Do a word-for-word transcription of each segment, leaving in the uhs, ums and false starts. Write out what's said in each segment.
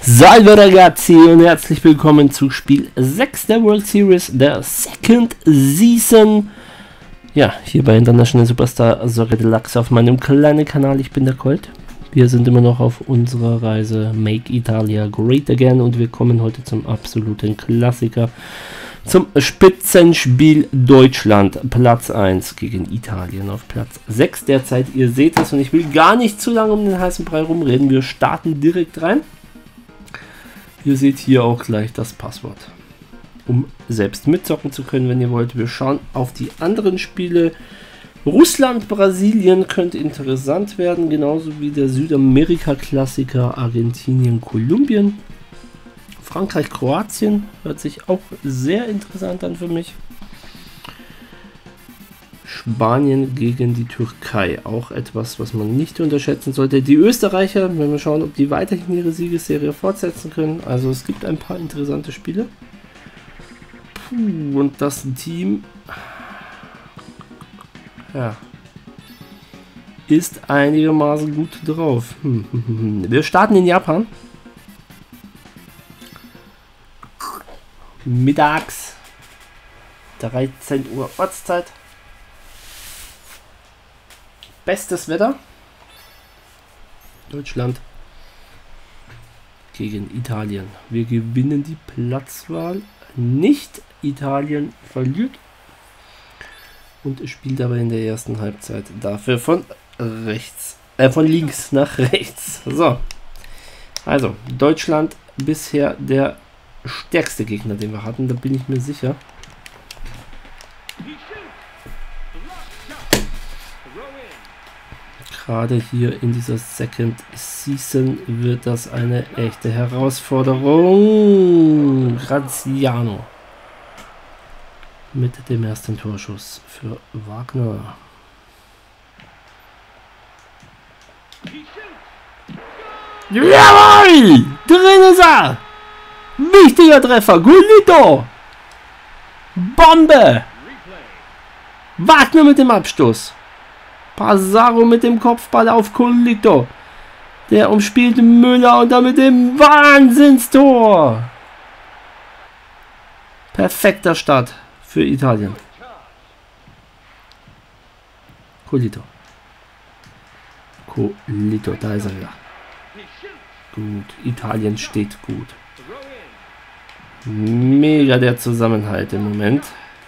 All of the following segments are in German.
Salve ragazzi und herzlich willkommen zu Spiel sechs der World Series, der Second Season. Ja, hier bei International Superstar Soccer Deluxe auf meinem kleinen Kanal. Ich bin der Colt. Wir sind immer noch auf unserer Reise Make Italia Great Again und wir kommen heute zum absoluten Klassiker. Zum Spitzenspiel Deutschland, Platz eins gegen Italien auf Platz sechs derzeit. Ihr seht es und ich will gar nicht zu lange um den heißen Brei rumreden. Wir starten direkt rein. Ihr seht hier auch gleich das Passwort, um selbst mitzocken zu können, wenn ihr wollt. Wir schauen auf die anderen Spiele. Russland, Brasilien könnte interessant werden, genauso wie der Südamerika-Klassiker Argentinien, Kolumbien. Frankreich, Kroatien hört sich auch sehr interessant an für mich. Spanien gegen die Türkei, auch etwas, was man nicht unterschätzen sollte. Die Österreicher, wenn wir schauen, ob die weiterhin ihre Siegesserie fortsetzen können. Also es gibt ein paar interessante Spiele. Puh, und das Team ja, ist einigermaßen gut drauf. Hm, hm, hm. Wir starten in Japan. Mittags. dreizehn Uhr Ortszeit. Bestes Wetter. Deutschland gegen Italien. Wir gewinnen die Platzwahl nicht. Italien verliert und spielt aber in der ersten Halbzeit dafür von rechts, äh, von links nach rechts. So, also Deutschland bisher der stärkste Gegner, den wir hatten, da bin ich mir sicher. Gerade hier in dieser Second Season wird das eine echte Herausforderung. Graziano mit dem ersten Torschuss für Wagner. Jawohl! Drin ist er! Wichtiger Treffer! Gulito! Bombe! Wagner mit dem Abstoß. Passaro mit dem Kopfball auf Colito. Der umspielt Müller und damit dem Wahnsinnstor. Perfekter Start für Italien. Colito. Colito, da ist er ja. Gut, Italien steht gut. Mega der Zusammenhalt im Moment.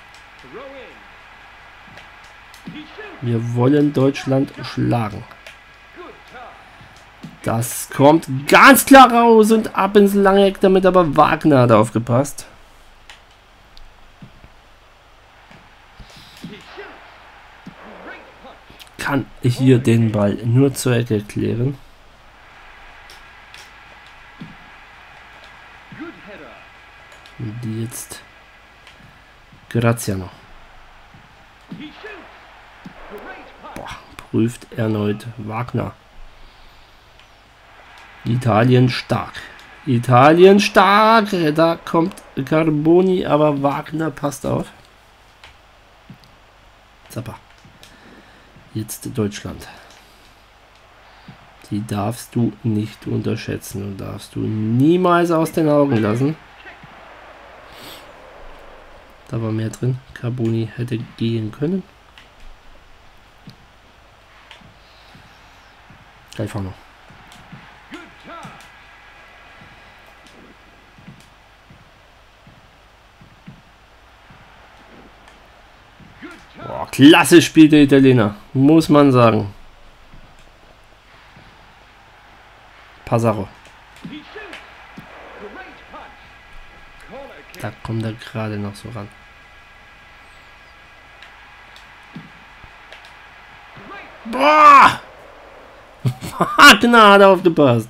Wir wollen Deutschland schlagen. Das kommt ganz klar raus und ab ins lange Eck damit, aber Wagner hat aufgepasst. Kann hier den Ball nur zur Ecke klären. Und jetzt Graziano. Prüft erneut Wagner. Italien stark. Italien stark. Da kommt Carboni, aber Wagner passt auf. Zappa. Jetzt Deutschland. Die darfst du nicht unterschätzen und darfst du niemals aus den Augen lassen. Da war mehr drin. Carboni hätte gehen können. Gleich vorne. Boah, klasse spielt der Italiener, muss man sagen. Passaro. Da kommt er gerade noch so ran. Boah! Wagner hat aufgepasst.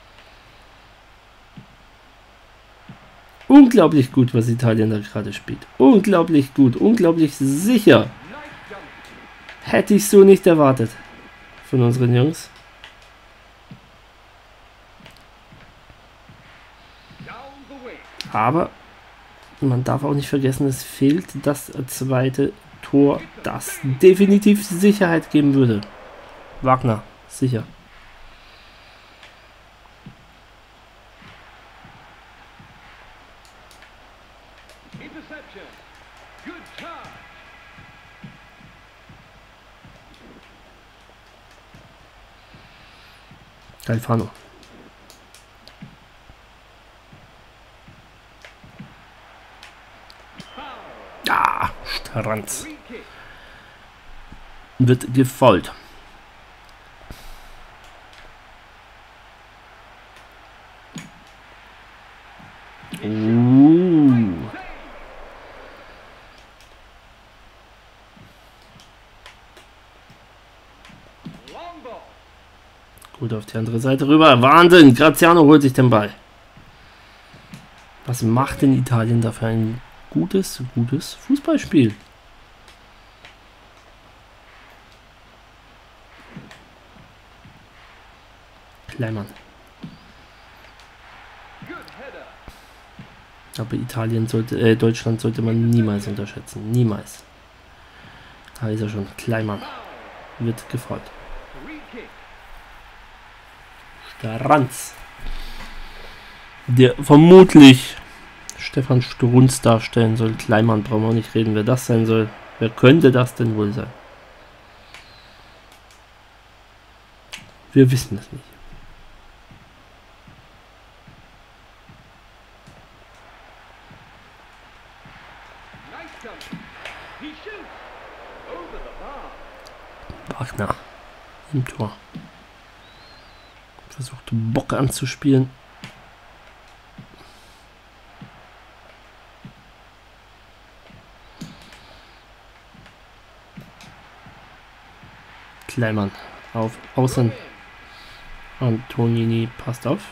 Unglaublich gut, was Italien da gerade spielt. Unglaublich gut, unglaublich sicher. Hätte ich so nicht erwartet von unseren Jungs. Aber man darf auch nicht vergessen, es fehlt das zweite Tor, das definitiv Sicherheit geben würde. Wagner, sicher. Califano. Ah, Stranz. Wird gefault. Uh. Gut auf die andere Seite rüber. Wahnsinn! Graziano holt sich den Ball. Was macht denn Italien da für ein gutes, gutes Fußballspiel? Kleinmann. Aber Italien sollte, äh, Deutschland sollte man niemals unterschätzen. Niemals. Da ist er schon. Kleinmann. Wird gefreut. Stranz. Der vermutlich Stefan Strunz darstellen soll. Kleinmann brauchen wir auch nicht reden, wer das sein soll. Wer könnte das denn wohl sein? Wir wissen es nicht. Wagner im Tor. Versucht Bock anzuspielen. Kleinmann auf Außen. Antonini passt auf.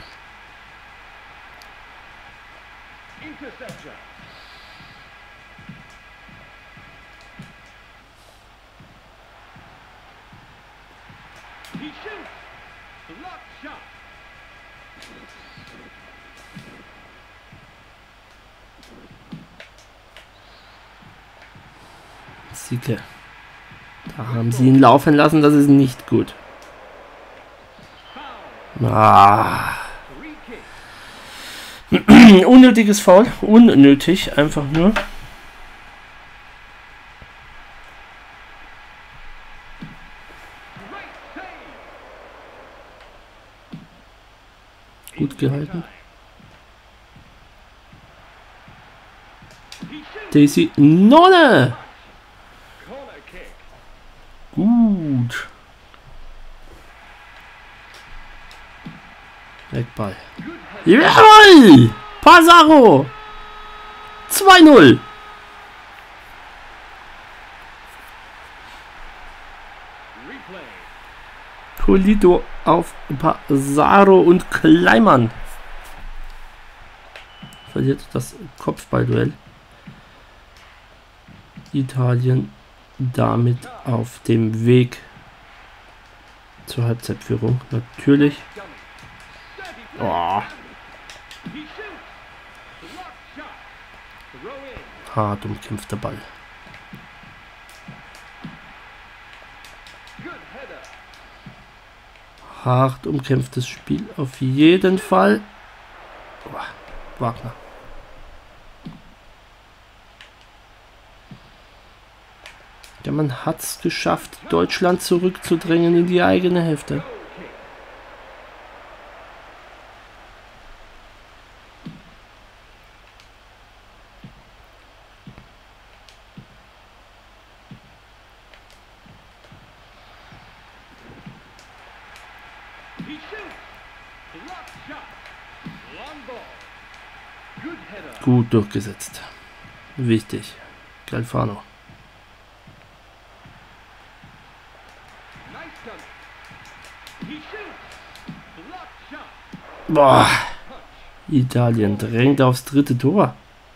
Sieke. Da haben sie ihn laufen lassen, das ist nicht gut. Ah. Unnötiges Foul. Unnötig, einfach nur. Gut gehalten. Daisy Nonne! Gut. Wegball. Jawohl! Passaro! zwei null. Polito auf Passaro und Kleinmann. Verliert das Kopfballduell. Italien damit auf dem Weg zur Halbzeitführung. Natürlich. Oh. Hart umkämpfter Ball. Hart umkämpftes Spiel auf jeden Fall. Oh, Wagner. Ja, man hat es geschafft, Deutschland zurückzudrängen in die eigene Hälfte. Gut durchgesetzt. Wichtig. Califano. Boah. Italien drängt aufs dritte Tor.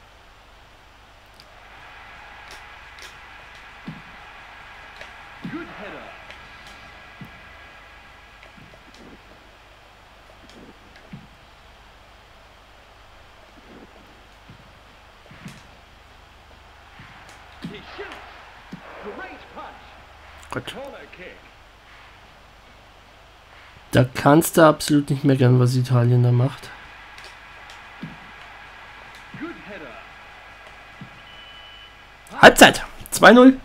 Gott. Da kannst du absolut nicht meckern, was Italien da macht. Halbzeit. zwei null.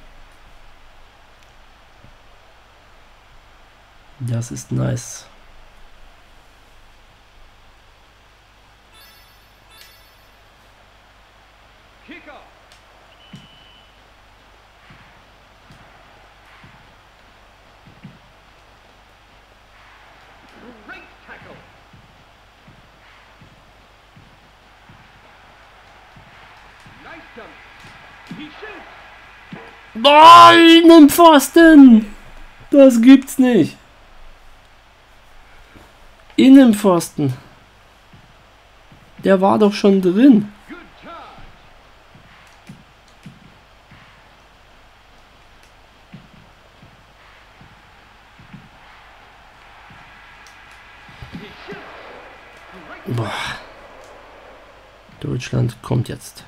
Das ist nice. Nein, im Pfosten! Das gibt's nicht. Innenpfosten. Der war doch schon drin. Boah. Deutschland kommt jetzt.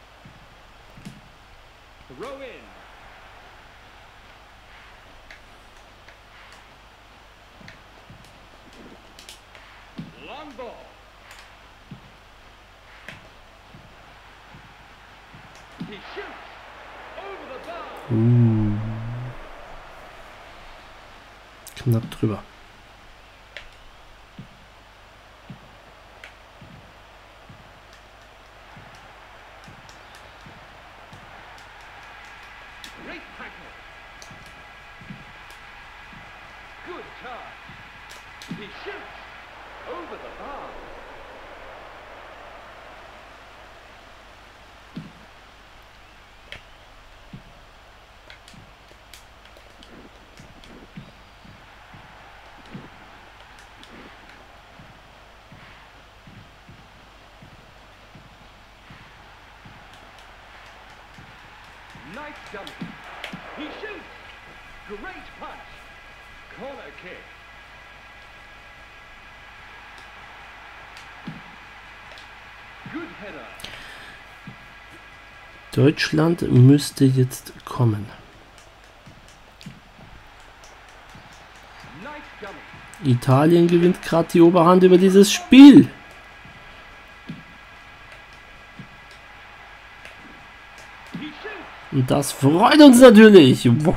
Uh. Knapp drüber. Nice jump. He shoots. Great punch. Corner kick. Good header. Deutschland müsste jetzt kommen. Nice jump. Italien gewinnt gerade die Oberhand über dieses Spiel. Und das freut uns natürlich. Wow.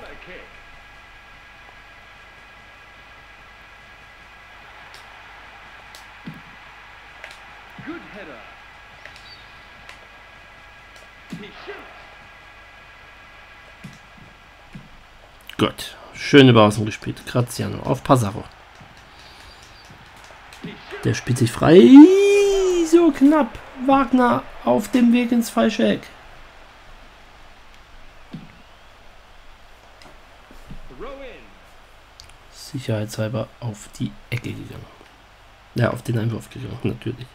Gut. Schön über außen gespielt. Graziano auf Passaro. Der spielt sich frei. So knapp. Wagner auf dem Weg ins falsche Eck. Sicherheitshalber auf die Ecke gegangen. Ja, auf den Einwurf gegangen, natürlich.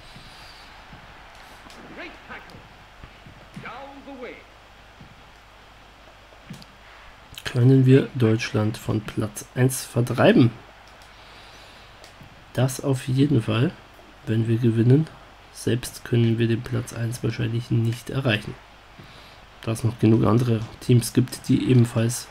Können wir Deutschland von Platz eins vertreiben? Das auf jeden Fall, wenn wir gewinnen. Selbst können wir den Platz eins wahrscheinlich nicht erreichen. Da es noch genug andere Teams gibt, die ebenfalls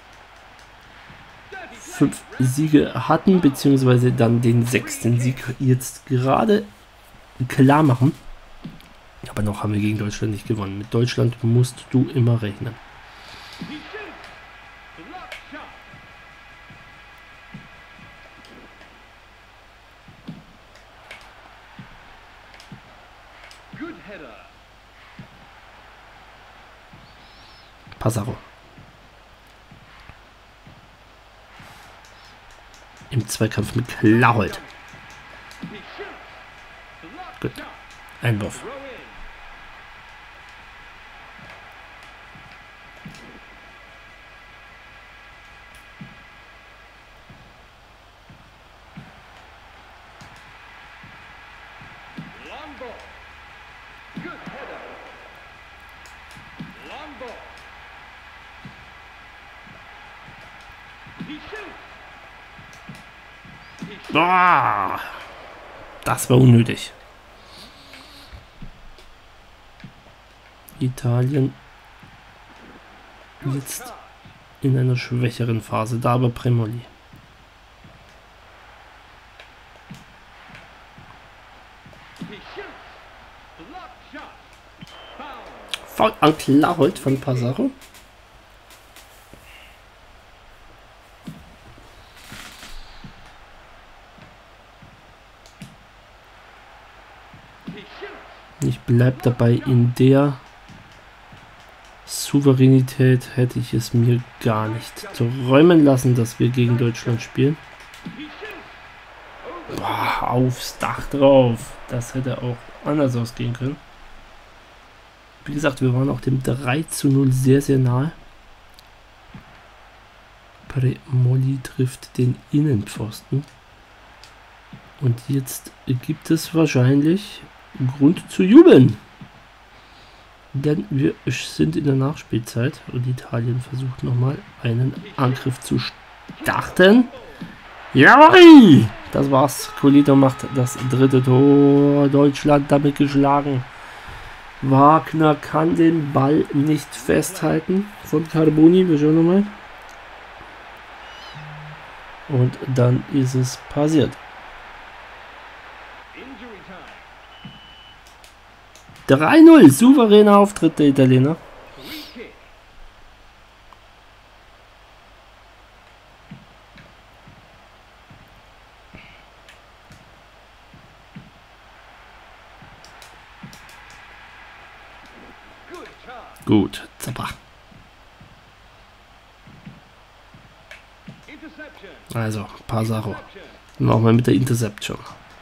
fünf Siege hatten, beziehungsweise dann den sechsten Sieg jetzt gerade klar machen. Aber noch haben wir gegen Deutschland nicht gewonnen. Mit Deutschland musst du immer rechnen. Passaro. Im Zweikampf mit Klaholt. Gut. Einwurf. Boah, das war unnötig. Italien jetzt in einer schwächeren Phase, da aber Premoli. Foul an Klarhold von Pazarro. Ich bleib dabei, in der Souveränität hätte ich es mir gar nicht träumen lassen, dass wir gegen Deutschland spielen. Boah, aufs Dach drauf. Das hätte auch anders ausgehen können. Wie gesagt, wir waren auch dem drei zu null sehr, sehr nahe. Premoli trifft den Innenpfosten. Und jetzt gibt es wahrscheinlich Grund zu jubeln. Denn wir sind in der Nachspielzeit und Italien versucht nochmal einen Angriff zu starten. Jawohl! Das war's. Colito macht das dritte Tor. Deutschland damit geschlagen. Wagner kann den Ball nicht festhalten von Carboni. Wir schauen nochmal. Und dann ist es passiert. drei null, souveräner Auftritt der Italiener. Gut, Zappa. Also, Pazarro. Machen wir mit der Interception.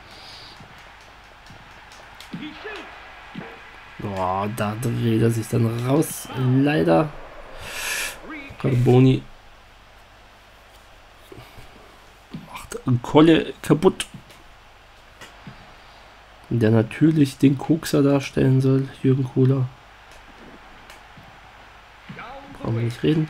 Boah, da dreht er sich dann raus. Leider. Carboni macht Kolle kaputt. Der natürlich den Kokser darstellen soll. Jürgen Kohler. Brauchen wir nicht reden.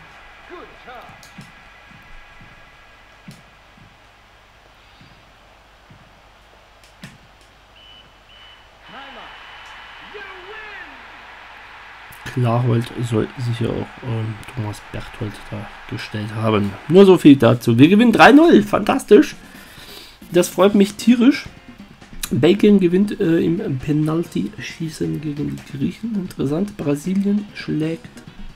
Klarhold soll sicher auch ähm, Thomas Berthold dargestellt haben. Nur so viel dazu. Wir gewinnen drei null. Fantastisch. Das freut mich tierisch. Bacon gewinnt äh, im Penalty-Schießen gegen die Griechen. Interessant. Brasilien schlägt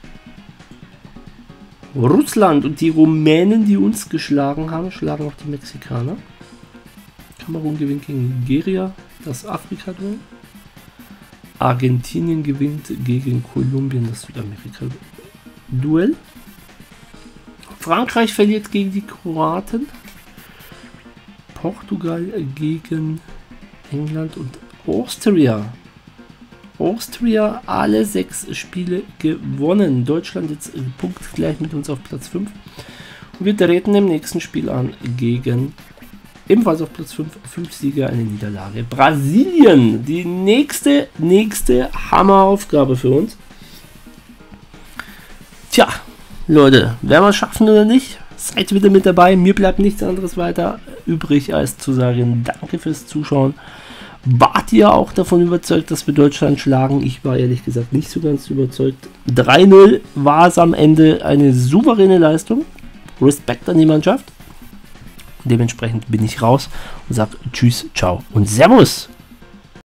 Russland und die Rumänen, die uns geschlagen haben, schlagen auch die Mexikaner. Kamerun gewinnt gegen Nigeria. Das Afrika-Duell. Argentinien gewinnt gegen Kolumbien das Südamerika-Duell. Frankreich verliert gegen die Kroaten. Portugal gegen England und Austria. Austria alle sechs Spiele gewonnen. Deutschland jetzt punktgleich mit uns auf Platz fünf. Und wir treten im nächsten Spiel an gegen ebenfalls auf Platz fünf, fünf Siege, eine Niederlage. Brasilien, die nächste, nächste Hammeraufgabe für uns. Tja, Leute, werden wir es schaffen oder nicht? Seid wieder mit dabei. Mir bleibt nichts anderes weiter übrig, als zu sagen, danke fürs Zuschauen. Wart ihr auch davon überzeugt, dass wir Deutschland schlagen? Ich war ehrlich gesagt nicht so ganz überzeugt. drei null war es am Ende eine souveräne Leistung. Respekt an die Mannschaft. Dementsprechend bin ich raus und sage Tschüss, ciao und Servus.